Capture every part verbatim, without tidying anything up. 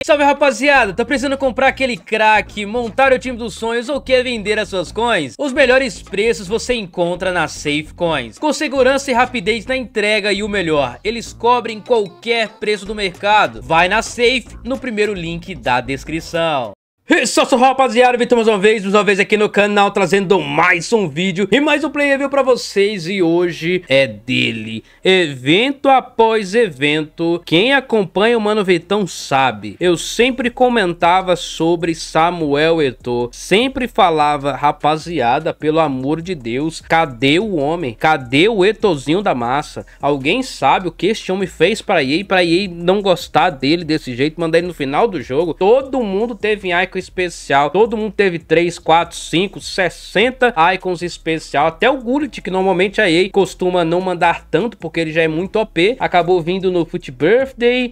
Salve, rapaziada, tá precisando comprar aquele crack, montar o time dos sonhos ou quer vender as suas coins? Os melhores preços você encontra na Safe Coins, com segurança e rapidez na entrega, e o melhor, eles cobrem qualquer preço do mercado. Vai na Safe no primeiro link da descrição. E só sou rapaziada, Vitor mais uma vez, mais uma vez aqui no canal, trazendo mais um vídeo e mais um play review pra vocês. E hoje é dele, evento após evento. Quem acompanha o Mano Vitão sabe, eu sempre comentava sobre Samuel Eto'o, sempre falava, rapaziada, pelo amor de Deus, cadê o homem? Cadê o Eto'ozinho da massa? Alguém sabe o que este homem fez pra E A, pra E A não gostar dele desse jeito, mandar ele no final do jogo? Todo mundo teve icon especial, todo mundo teve três, quatro, cinco, sessenta icons especial, até o Gullit, que normalmente a E A costuma não mandar tanto porque ele já é muito O P, acabou vindo no Foot Birthday,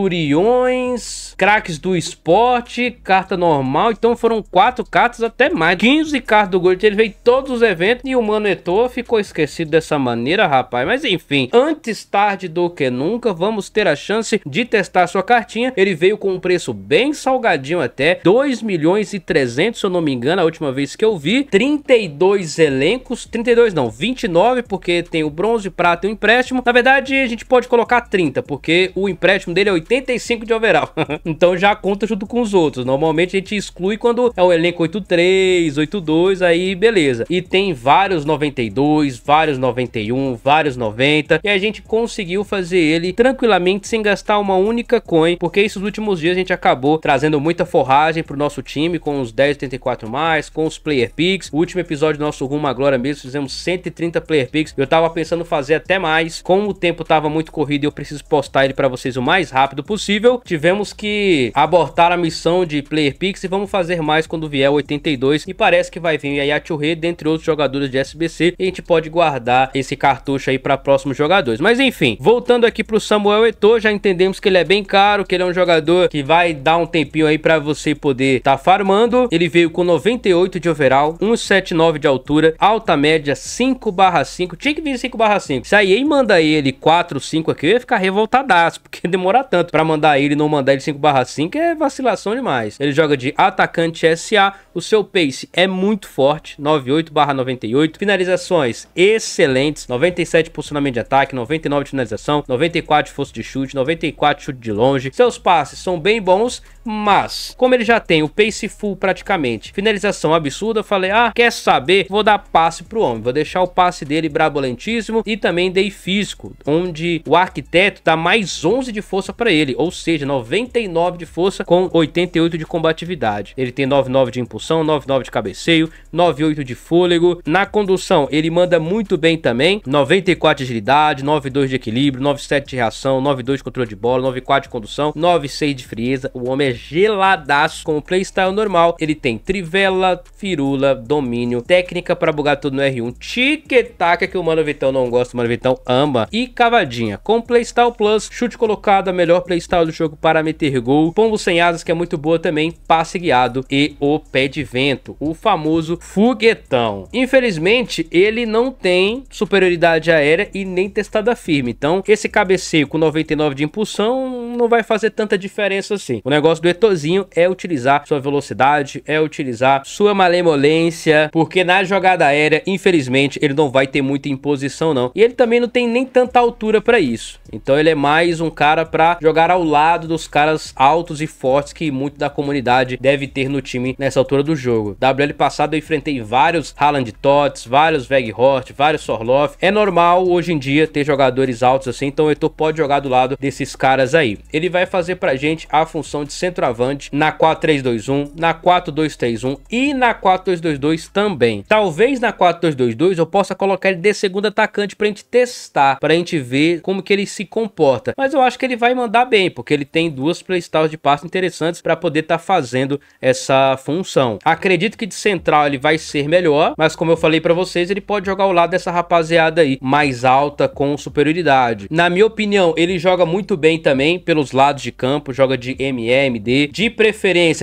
Centuriões, craques do esporte, carta normal. Então foram quatro cartas, até mais, quinze cartas do Gullit. Ele veio todos os eventos e o Mano Eto'o ficou esquecido dessa maneira, rapaz. Mas enfim, antes tarde do que nunca, vamos ter a chance de testar sua cartinha. Ele veio com um preço bem salgadinho, até dois milhões e trezentos, se eu não me engano, a última vez que eu vi. Trinta e dois elencos, trinta e dois não, vinte e nove, porque tem o bronze, prata e o empréstimo. Na verdade, a gente pode colocar trinta, porque o empréstimo dele é oitenta e cinco de overall. Então já conta junto com os outros. Normalmente a gente exclui quando é o elenco oitenta e três, oitenta e dois, aí beleza. E tem vários noventa e dois, vários noventa e um, vários noventa, e a gente conseguiu fazer ele tranquilamente sem gastar uma única coin, porque esses últimos dias a gente acabou trazendo muita forragem pro nosso time com os dez oitenta e quatro mais, com os player picks. O último episódio do nosso Rumo à Glória mesmo, fizemos cento e trinta player picks. Eu tava pensando fazer até mais, como o tempo tava muito corrido e eu preciso postar ele para vocês o mais rápido possível, tivemos que abortar a missão de player picks e vamos fazer mais quando vier o oitenta e dois, e parece que vai vir a Yachurê, dentre outros jogadores de S B C, e a gente pode guardar esse cartucho aí para próximos jogadores. Mas enfim, voltando aqui pro Samuel Eto'o, já entendemos que ele é bem caro, que ele é um jogador que vai dar um tempinho aí para você poder tá farmando. Ele veio com noventa e oito de overall, cento e setenta e nove de altura, alta média cinco barra cinco, tinha que vir cinco barra cinco. Se a E A manda ele quatro, cinco aqui, eu ia ficar revoltadaço, porque demora tanto pra mandar ele e não mandar ele cinco barra cinco, é vacilação demais. Ele joga de atacante S A, o seu pace é muito forte, noventa e oito barra noventa e oito, finalizações excelentes, noventa e sete de posicionamento de ataque, noventa e nove de finalização, noventa e quatro de força de chute, noventa e quatro de chute de longe. Seus passes são bem bons, mas como ele já tem o pace full praticamente, finalização absurda, eu falei, ah, quer saber? Vou dar passe pro homem, vou deixar o passe dele brabolentíssimo, e também dei físico, onde o arquiteto dá mais onze de força para ele, ou seja, noventa e nove de força com oitenta e oito de combatividade. Ele tem noventa e nove de impulsão, noventa e nove de cabeceio, noventa e oito de fôlego. Na condução ele manda muito bem também, noventa e quatro de agilidade, noventa e dois de equilíbrio, noventa e sete de reação, noventa e dois de controle de bola, noventa e quatro de condução, noventa e seis de frieza. O homem é geladaço com o playstyle normal. Ele tem trivela, firula, domínio, técnica para bugar tudo no R um, tic-tac, que o Mano Vitão não gosta, o Mano Vitão ama, e cavadinha com playstyle plus, chute colocado, a melhor playstyle do jogo para meter gol, pombo sem asas, que é muito boa também, passe guiado, e o pé de vento, o famoso foguetão. Infelizmente ele não tem superioridade aérea e nem testada firme, então esse cabeceio com noventa e nove de impulsão não vai fazer tanta diferença assim. O negócio do Eto'ozinho é utilizar sua velocidade, é utilizar sua malemolência, porque na jogada aérea, infelizmente, ele não vai ter muita imposição não, e ele também não tem nem tanta altura para isso. Então ele é mais um cara para jogar ao lado dos caras altos e fortes que muito da comunidade deve ter no time nessa altura do jogo. W L passado eu enfrentei vários Haaland Tots, vários Weghorst, vários Sorloth. É normal hoje em dia ter jogadores altos assim, então o Eto'o pode jogar do lado desses caras aí. Ele vai fazer pra gente a função de centroavante na quatro três dois um, na quatro dois três um e na quatro dois dois dois também. Talvez na quatro dois dois dois eu possa colocar ele de segundo atacante pra gente testar, pra gente ver como que ele se comporta. Mas eu acho que ele vai mandar bem, porque ele tem duas playstyles de passe interessantes pra poder estar tá fazendo essa função. Acredito que de central ele vai ser melhor, mas como eu falei pra vocês, ele pode jogar ao lado dessa rapaziada aí, mais alta, com superioridade. Na minha opinião, ele joga muito bem também pelos lados de campo, joga de M E, M D, de preferência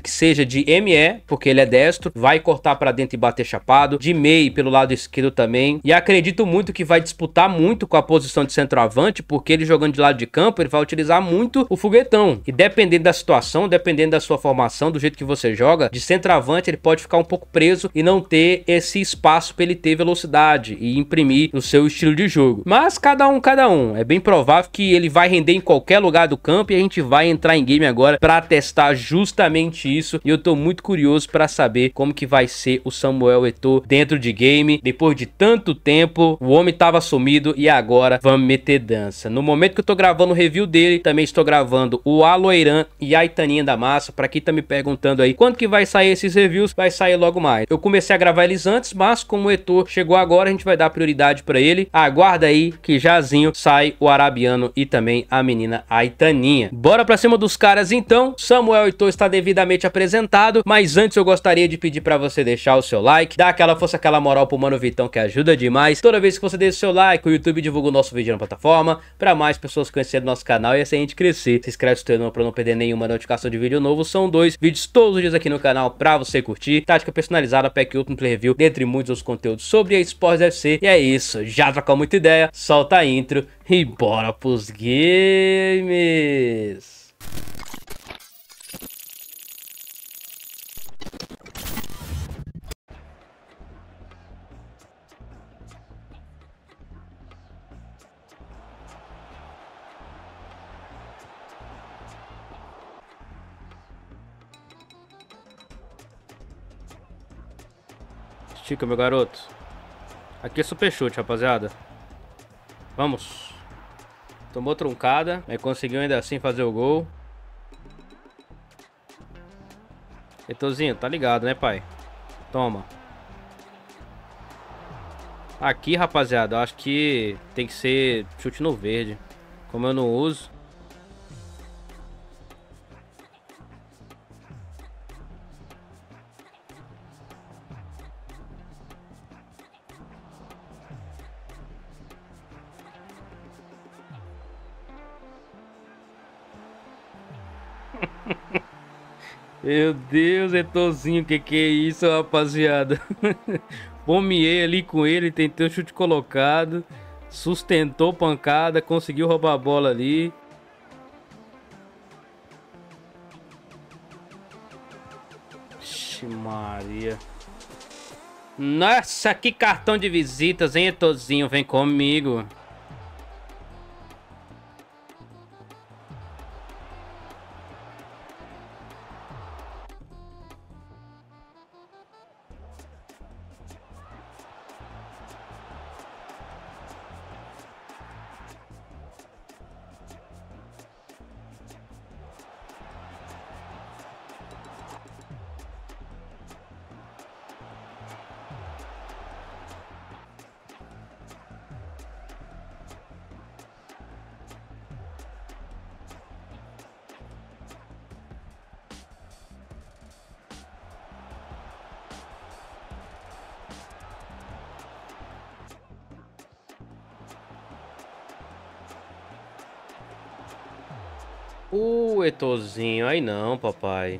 que seja de M E, porque ele é destro, vai cortar pra dentro e bater chapado, de meio pelo lado esquerdo também, e acredito muito que vai disputar muito com a posição de centroavante, porque ele jogando de lado de campo, ele vai utilizar muito o foguetão, e dependendo da situação, dependendo da sua formação, do jeito que você joga, de centroavante ele pode ficar um pouco preso e não ter esse espaço para ele ter velocidade e imprimir o seu estilo de jogo. Mas cada um, cada um, é bem provável que ele vai render em qualquer lugar do campo e a gente vai entrar em game agora para testar justamente isso, e eu tô muito curioso para saber como que vai ser o Samuel Eto'o dentro de game, depois de tanto tempo, o homem tava sumido e agora vamos meter dança. No momento que eu tô gravando o review dele, também estou gravando o Aloiran e a Itaninha da Massa. Pra quem tá me perguntando aí quando que vai sair esses reviews, vai sair logo mais. Eu comecei a gravar eles antes, mas como o Eto'o chegou agora, a gente vai dar prioridade pra ele. Aguarda aí que jazinho sai o Arabiano e também a menina Aitaninha. Bora pra cima dos caras então. Samuel Eto'o está devidamente apresentado, mas antes eu gostaria de pedir pra você deixar o seu like, dar aquela força, aquela moral pro Mano Vitão, que ajuda demais. Toda vez que você deixa o seu like, o YouTube divulga o nosso vídeo na plataforma, pra mais pessoas conhecerem o nosso canal e assim a gente crescer. Se inscreve no canal pra não perder nenhuma notificação de vídeo novo. São dois vídeos todos os dias aqui no canal pra você curtir. Tática personalizada, pack Ultimate Play Review, dentre muitos outros conteúdos sobre esportes U F C. E é isso, já trocou muita ideia, solta a intro e bora pros games! Estica, meu garoto. Aqui é super chute, rapaziada. Vamos. Tomou truncada, mas conseguiu ainda assim fazer o gol. Eto'ozinho, tá ligado, né, pai? Toma. Aqui, rapaziada, eu acho que tem que ser chute no verde. Como eu não uso. Meu Deus, Eto'ozinho, que que é isso, rapaziada? Pomiei ali com ele, tentei o chute colocado, sustentou pancada, conseguiu roubar a bola ali. Ixi, Maria. Nossa, que cartão de visitas, hein, Eto'ozinho? Vem comigo. Uh, Eto'ozinho, aí não, papai.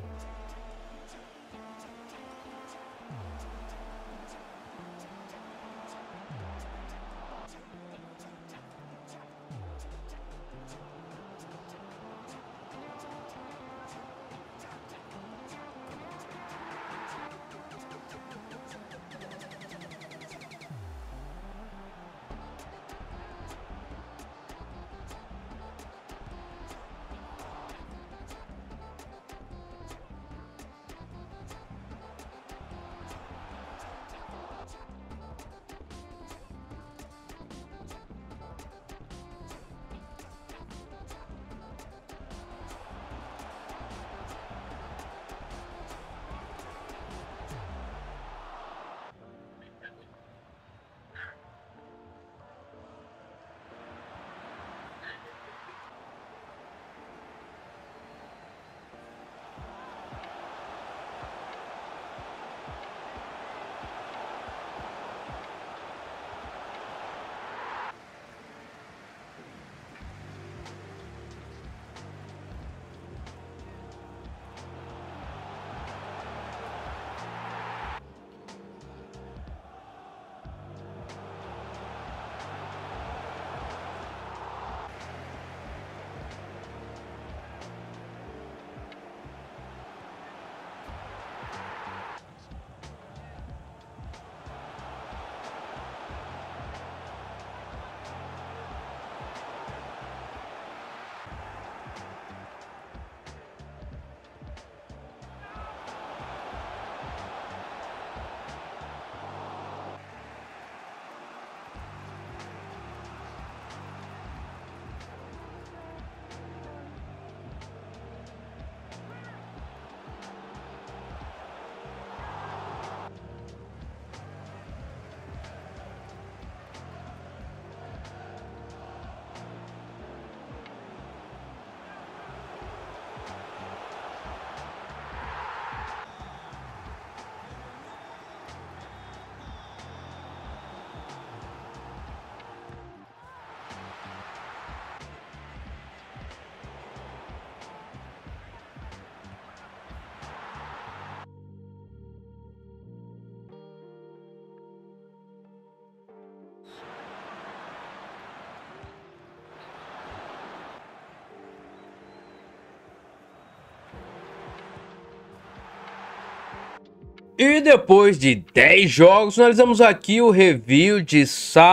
E depois de dez jogos, finalizamos aqui o review de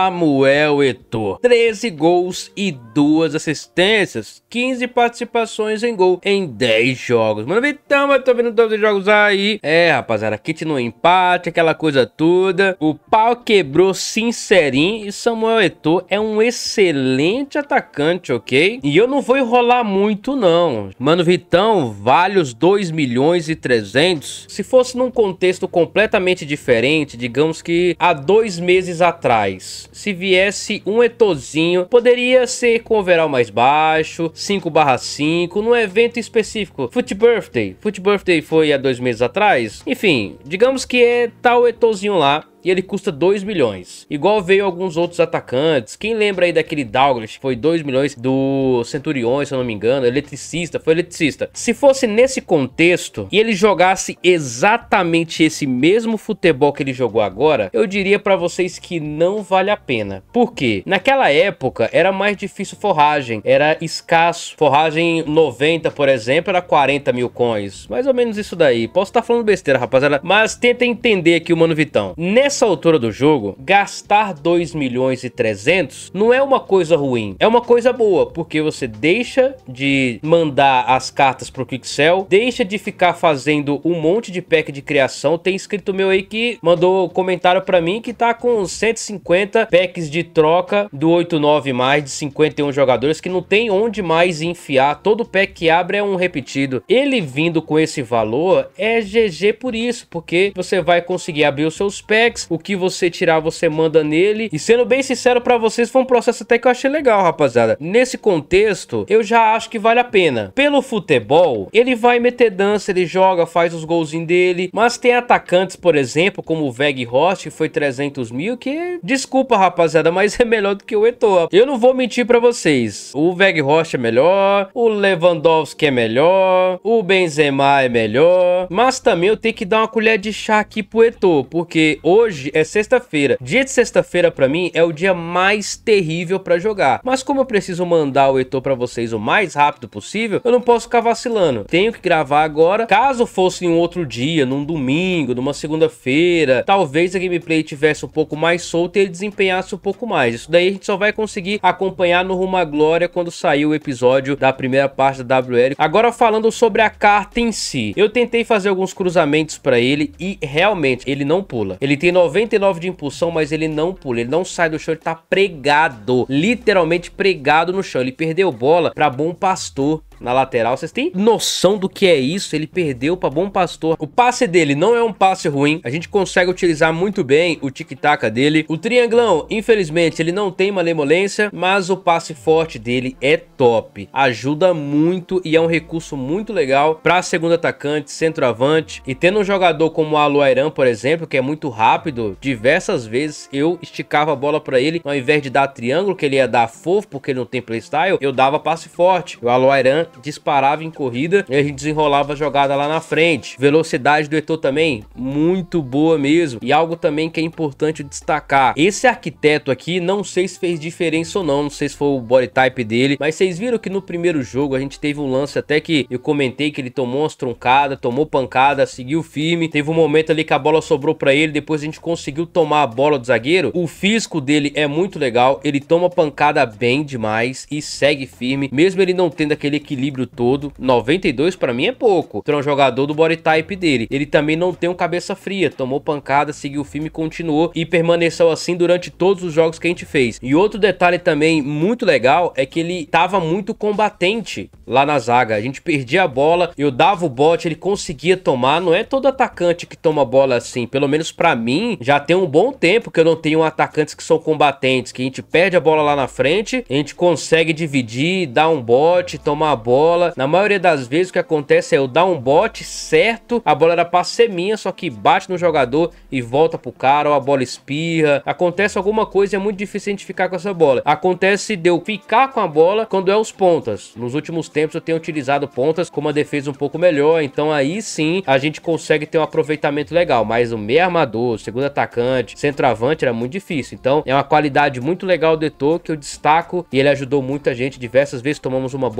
Samuel Eto'o. treze gols e duas assistências, quinze participações em gol em dez jogos. Mano, então, eu tô vendo todos os jogos aí. É, rapaziada, kit no empate, aquela coisa toda. O pau quebrou sincerinho e Samuel Eto'o é um excelente atacante, ok? E eu não vou enrolar muito, não. Mano, Vitão vale os dois milhões e trezentos. Se fosse num contexto completamente diferente, digamos que há dois meses atrás, se viesse um Eto'ozinho, poderia ser com overall mais baixo, cinco barra cinco, num evento específico. Foot Birthday. Foot Birthday foi há dois meses atrás. Enfim, digamos que é tal Eto'ozinho lá. E ele custa dois milhões. Igual veio alguns outros atacantes. Quem lembra aí daquele Douglas? Foi dois milhões do Centuriões, se eu não me engano. Eletricista, foi eletricista. Se fosse nesse contexto e ele jogasse exatamente esse mesmo futebol que ele jogou agora, eu diria pra vocês que não vale a pena. Por quê? Naquela época era mais difícil forragem. Era escasso. Forragem noventa, por exemplo, era quarenta mil coins. Mais ou menos isso daí. Posso estar falando besteira, rapaziada. Mas tenta entender aqui o Mano Vitão. Nessa Nessa altura do jogo, gastar dois milhões e trezentos não é uma coisa ruim, é uma coisa boa, porque você deixa de mandar as cartas pro Quixel, deixa de ficar fazendo um monte de pack de criação. Tem inscrito meu aí que mandou comentário pra mim que tá com cento e cinquenta packs de troca do oito nove mais de cinquenta e um jogadores, que não tem onde mais enfiar. Todo pack que abre é um repetido. Ele vindo com esse valor é G G por isso, porque você vai conseguir abrir os seus packs. O que você tirar, você manda nele. E sendo bem sincero pra vocês, foi um processo até que eu achei legal, rapaziada. Nesse contexto, eu já acho que vale a pena. Pelo futebol, ele vai meter dança, ele joga, faz os golzinhos dele. Mas tem atacantes, por exemplo, como o Weghorst, que foi trezentos mil, que, desculpa, rapaziada, mas é melhor do que o Eto'o. Eu não vou mentir pra vocês. O Weghorst é melhor, o Lewandowski é melhor, o Benzema é melhor. Mas também eu tenho que dar uma colher de chá aqui pro Eto'o, porque hoje Hoje é sexta-feira. Dia de sexta-feira pra mim é o dia mais terrível pra jogar. Mas como eu preciso mandar o Eto'o pra vocês o mais rápido possível, eu não posso ficar vacilando. Tenho que gravar agora. Caso fosse em um outro dia, num domingo, numa segunda-feira, talvez a gameplay tivesse um pouco mais solta e ele desempenhasse um pouco mais. Isso daí a gente só vai conseguir acompanhar no Rumo à Glória quando sair o episódio da primeira parte da W L. Agora falando sobre a carta em si. Eu tentei fazer alguns cruzamentos pra ele e realmente ele não pula. Ele tem noventa e nove de impulsão, mas ele não pula, ele não sai do chão, ele tá pregado, literalmente pregado no chão. Ele perdeu bola pra Bom Pastor na lateral. Vocês têm noção do que é isso? Ele perdeu para Bom Pastor. O passe dele não é um passe ruim, a gente consegue utilizar muito bem o tic-tac dele. O trianglão, infelizmente, ele não tem malemolência, mas o passe forte dele é top, ajuda muito e é um recurso muito legal para segundo atacante, centroavante. E tendo um jogador como o Aluairan, por exemplo, que é muito rápido, diversas vezes eu esticava a bola para ele, ao invés de dar triângulo, que ele ia dar fofo porque ele não tem playstyle, eu dava passe forte. O Aluairan disparava em corrida e a gente desenrolava a jogada lá na frente. Velocidade do Eto'o também muito boa mesmo. E algo também que é importante destacar, esse arquiteto aqui, não sei se fez diferença ou não, não sei se foi o body type dele, mas vocês viram que no primeiro jogo a gente teve um lance até que eu comentei que ele tomou umas truncadas, tomou pancada, seguiu firme. Teve um momento ali que a bola sobrou pra ele, depois a gente conseguiu tomar a bola do zagueiro. O físico dele é muito legal, ele toma pancada bem demais e segue firme, mesmo ele não tendo aquele equilíbrio todo. Noventa e dois pra mim é pouco, então é um jogador do body type dele. Ele também não tem um cabeça fria, tomou pancada, seguiu firme, continuou e permaneceu assim durante todos os jogos que a gente fez. E outro detalhe também muito legal é que ele tava muito combatente lá na zaga. A gente perdia a bola, eu dava o bote, ele conseguia tomar. Não é todo atacante que toma bola assim, pelo menos pra mim, já tem um bom tempo que eu não tenho atacantes que são combatentes, que a gente perde a bola lá na frente, a gente consegue dividir, dar um bote, tomar a bola. Na maioria das vezes o que acontece é eu dar um bote certo, a bola era pra ser minha, só que bate no jogador e volta pro cara, ou a bola espirra, acontece alguma coisa e é muito difícil a gente ficar com essa bola. Acontece de eu ficar com a bola quando é os pontas. Nos últimos tempos eu tenho utilizado pontas com uma defesa um pouco melhor, então aí sim a gente consegue ter um aproveitamento legal, mas o meio armador, segundo atacante, centroavante era muito difícil. Então é uma qualidade muito legal do Eto'o que eu destaco e ele ajudou muita gente. Diversas vezes tomamos uma bola ou outra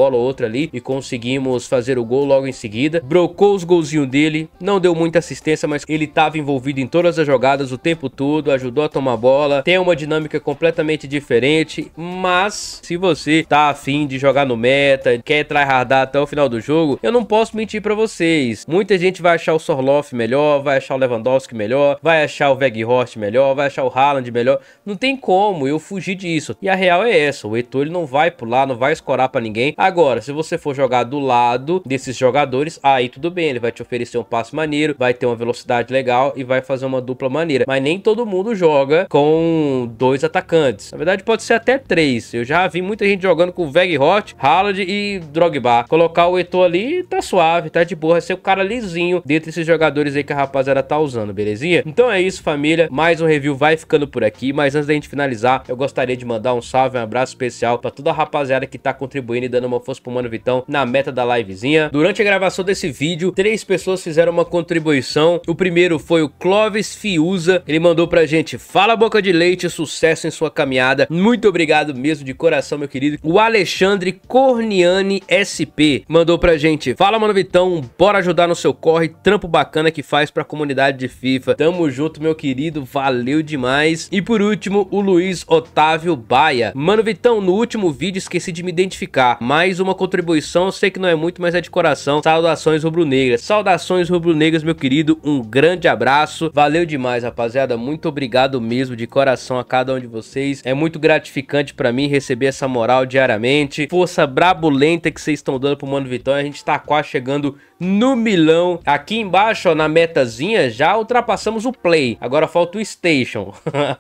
ali e conseguimos fazer o gol logo em seguida. Brocou os golzinhos dele, não deu muita assistência, mas ele estava envolvido em todas as jogadas o tempo todo, ajudou a tomar bola, tem uma dinâmica completamente diferente, mas se você tá afim de jogar no meta, quer tryhardar até o final do jogo, eu não posso mentir pra vocês. Muita gente vai achar o Sorloth melhor, vai achar o Lewandowski melhor, vai achar o Weghorst melhor, vai achar o Haaland melhor. Não tem como eu fugir disso. E a real é essa, o Eto'o ele não vai pular, não vai escorar pra ninguém. Agora, se você for jogar do lado desses jogadores, aí tudo bem, ele vai te oferecer um passe maneiro, vai ter uma velocidade legal e vai fazer uma dupla maneira. Mas nem todo mundo joga com dois atacantes. Na verdade, pode ser até três. Eu já vi muita gente jogando com Weghorst, Haaland e Drogba. Colocar o Eto'o ali, tá suave, tá de boa. Vai ser o cara lisinho dentre esses jogadores aí que a rapaziada tá usando, belezinha? Então é isso, família. Mais um review vai ficando por aqui. Mas antes da gente finalizar, eu gostaria de mandar um salve, um abraço especial pra toda a rapaziada que tá contribuindo e dando uma força pro Mano Vitão na meta da livezinha. Durante a gravação desse vídeo, três pessoas fizeram uma contribuição. O primeiro foi o Clóvis Fiuza. Ele mandou pra gente: fala boca de leite, sucesso em sua caminhada. Muito obrigado mesmo de coração, meu querido. O Alexandre Corniani S P mandou pra gente: fala, Mano Vitão, bora ajudar no seu corre, trampo bacana que faz pra comunidade de FIFA. Tamo junto, meu querido, valeu demais. E por último, o Luiz Otávio Baia: Mano Vitão, no último vídeo esqueci de me identificar. Mais uma contribuição, eu sei que não é muito, mas é de coração. Saudações rubro-negras. Saudações rubro-negras, meu querido, um grande abraço. Valeu demais, rapaziada, muito obrigado mesmo de coração a cada um de vocês. É muito gratificante pra mim receber essa moral diariamente. Força brabulenta que vocês estão dando pro Mano Vitão. A gente tá quase chegando no milão. Aqui embaixo, ó, na metazinha, já ultrapassamos o play. Agora falta o station.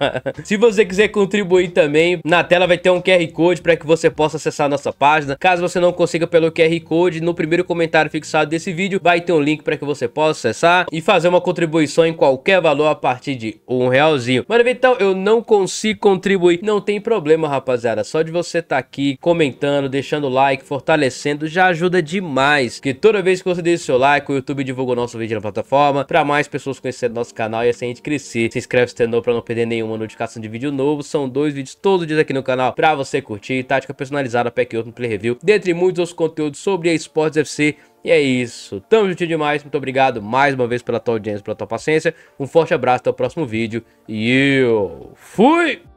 Se você quiser contribuir também, na tela vai ter um Q R Code para que você possa acessar a nossa página. Caso você não consiga pelo Q R Code, no primeiro comentário fixado desse vídeo vai ter um link para que você possa acessar e fazer uma contribuição em qualquer valor a partir de um realzinho. Mano, então eu não consigo contribuir, não tem problema, rapaziada. Só de você estar tá aqui comentando, deixando o like, fortalecendo, já ajuda demais. Que toda vez que você deixa o seu like, o YouTube divulga o nosso vídeo na plataforma para mais pessoas conhecerem nosso canal e assim a gente crescer. Se inscreve se não para não perder nenhuma notificação de vídeo novo. São dois vídeos todos os dias aqui no canal para você curtir. Tática personalizada, pack outro no Play Review, dentre muitos outros conteúdos sobre a eSports F C. E é isso, tamo juntinho demais, muito obrigado mais uma vez pela tua audiência, pela tua paciência. Um forte abraço, até o próximo vídeo e eu fui!